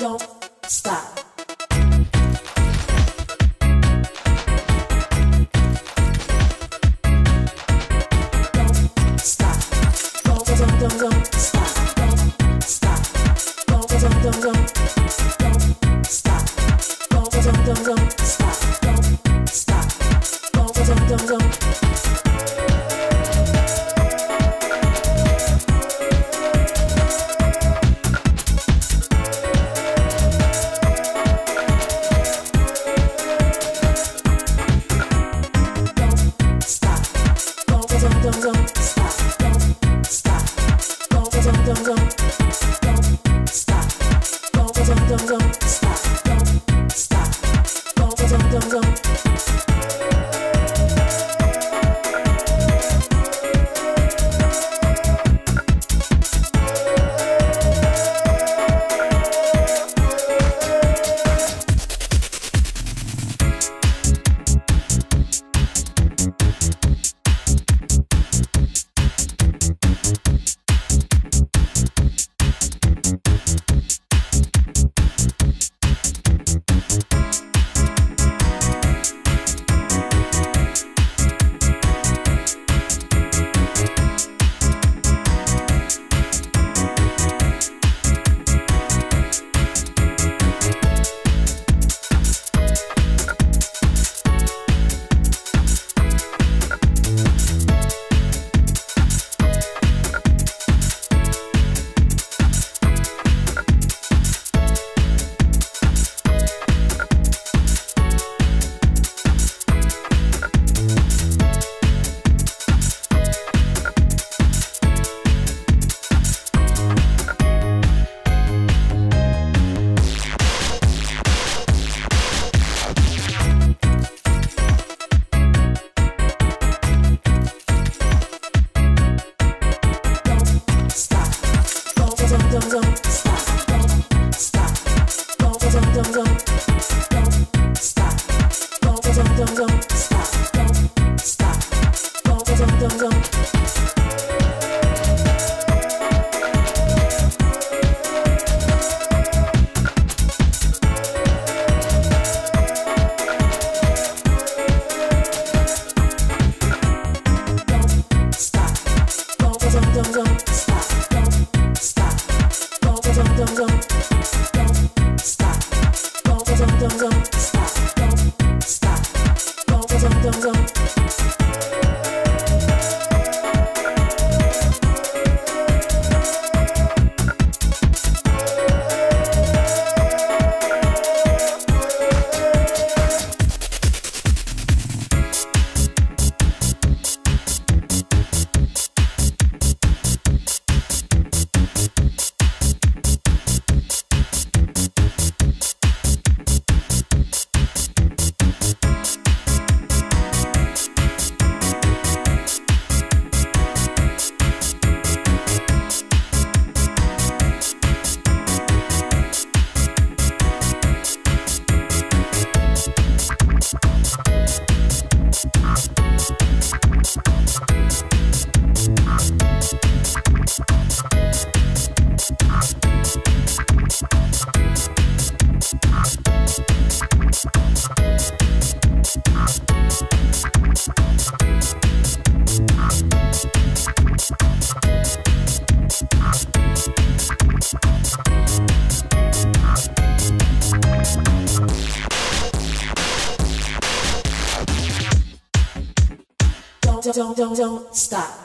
Don't stop.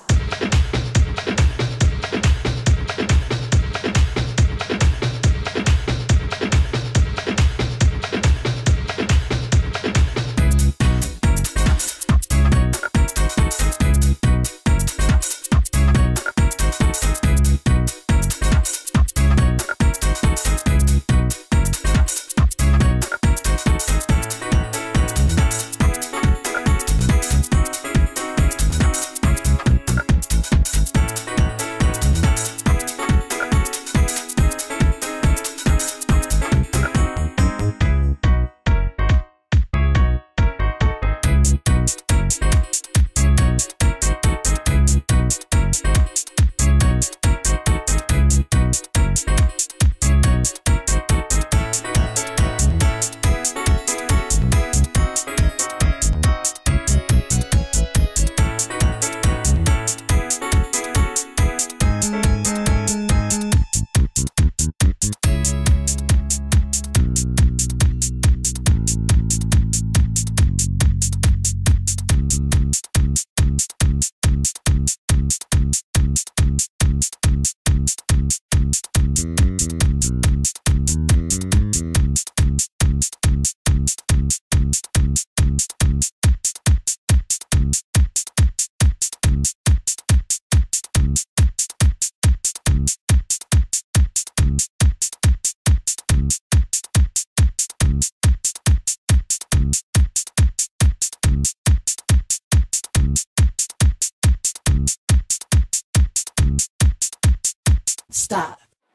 stop.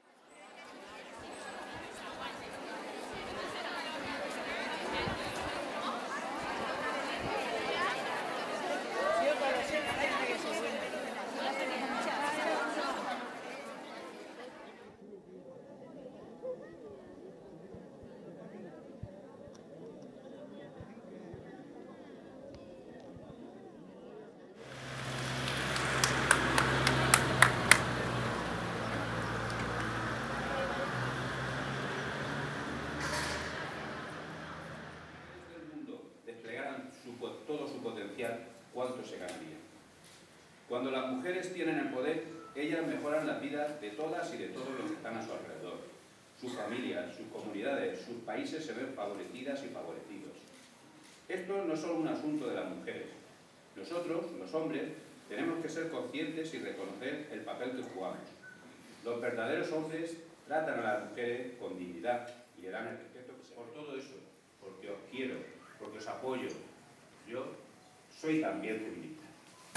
Todo su potencial, ¿cuánto se ganaría? Cuando las mujeres tienen el poder, ellas mejoran las vidas de todas y de todos los que están a su alrededor. Sus familias, sus comunidades, sus países se ven favorecidas y favorecidos. Esto no es solo un asunto de las mujeres. Nosotros, los hombres, tenemos que ser conscientes y reconocer el papel que jugamos. Los verdaderos hombres tratan a las mujeres con dignidad y le dan el respeto que se merece. Por todo eso, porque os quiero, porque os apoyo, yo soy también feminista.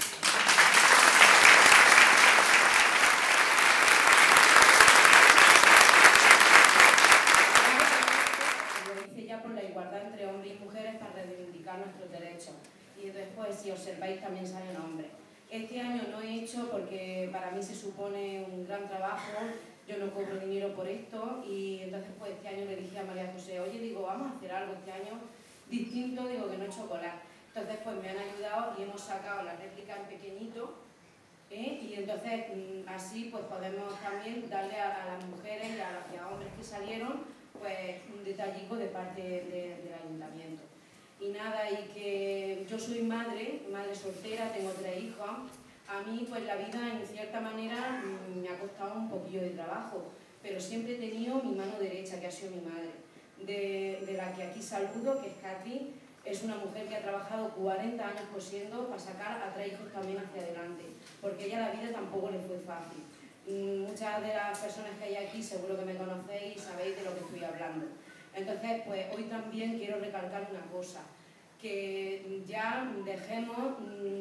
Lo hice ya por la igualdad entre hombres y mujeres para reivindicar nuestros derechos. Y después, si observáis, también salen hombres. Este año no he hecho porque para mí se supone un gran trabajo, yo no cobro dinero por esto y entonces pues este año le dije a María José, oye, digo, vamos a hacer algo este año distinto, digo, que no es chocolate. Entonces pues me han ayudado y hemos sacado la réplica en pequeñito, y entonces así pues podemos también darle a las mujeres y a los hombres que salieron pues un detallico de parte del ayuntamiento. Y nada, y que yo soy madre soltera, tengo 3 hijos. A mí pues la vida en cierta manera me ha costado un poquillo de trabajo, pero siempre he tenido mi mano derecha, que ha sido mi madre, de la que aquí saludo, que es Katy. Es una mujer que ha trabajado 40 años cosiendo para sacar a 3 hijos también hacia adelante, porque ella la vida tampoco le fue fácil. Muchas de las personas que hay aquí seguro que me conocéis y sabéis de lo que estoy hablando. Entonces, pues hoy también quiero recalcar una cosa, que ya dejemos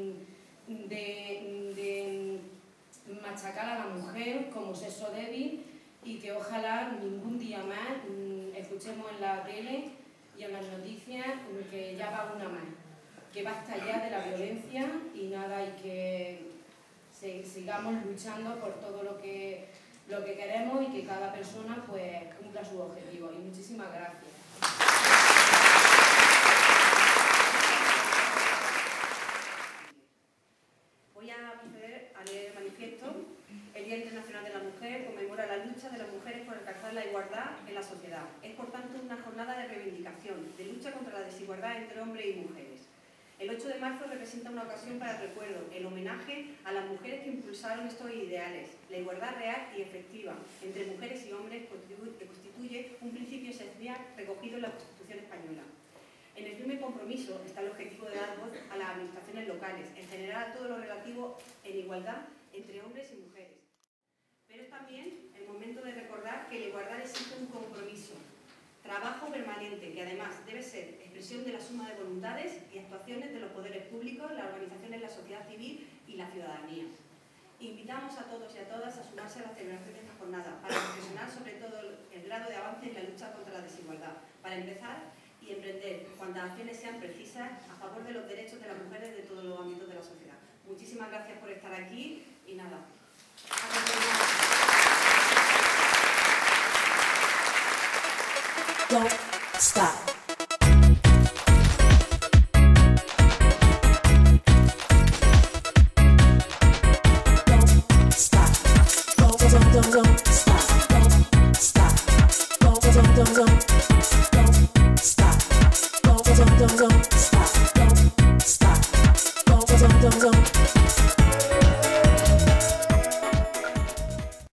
de machacar a la mujer como sexo débil y que ojalá ningún día más escuchemos en la tele y en las noticias que ya va una más, que basta ya de la violencia y nada, y que sigamos luchando por todo lo que queremos y que cada persona pues cumpla sus objetivos. Y muchísimas gracias. Voy a proceder a leer el manifiesto. El Día Internacional de la Mujer conmemora la lucha de las mujeres por alcanzar la igualdad en la sociedad. Es, por tanto, una jornada de reivindicación, de lucha contra la desigualdad entre hombres y mujeres. El 8 de marzo representa una ocasión para el recuerdo, el homenaje a las mujeres que impulsaron estos ideales. La igualdad real y efectiva entre mujeres y hombres constituye un principio esencial recogido en la Constitución española. En el firme compromiso está el objetivo de dar voz a las administraciones locales, en general a todo lo relativo en igualdad entre hombres y mujeres. Pero es también el momento de recordar que la igualdad exige un compromiso, trabajo permanente, que además debe ser expresión de la suma de voluntades y actuaciones de los poderes públicos, las organizaciones de la sociedad civil y la ciudadanía. Invitamos a todos y a todas a sumarse a la celebración de esta jornada para reflexionar sobre todo el grado de avance en la lucha contra la desigualdad, para empezar y emprender cuantas acciones sean precisas a favor de los derechos de las mujeres de todos los ámbitos de la sociedad. Muchísimas gracias por estar aquí y nada. Don't stop. Don't stop. Don't stop. Don't stop. Don't stop.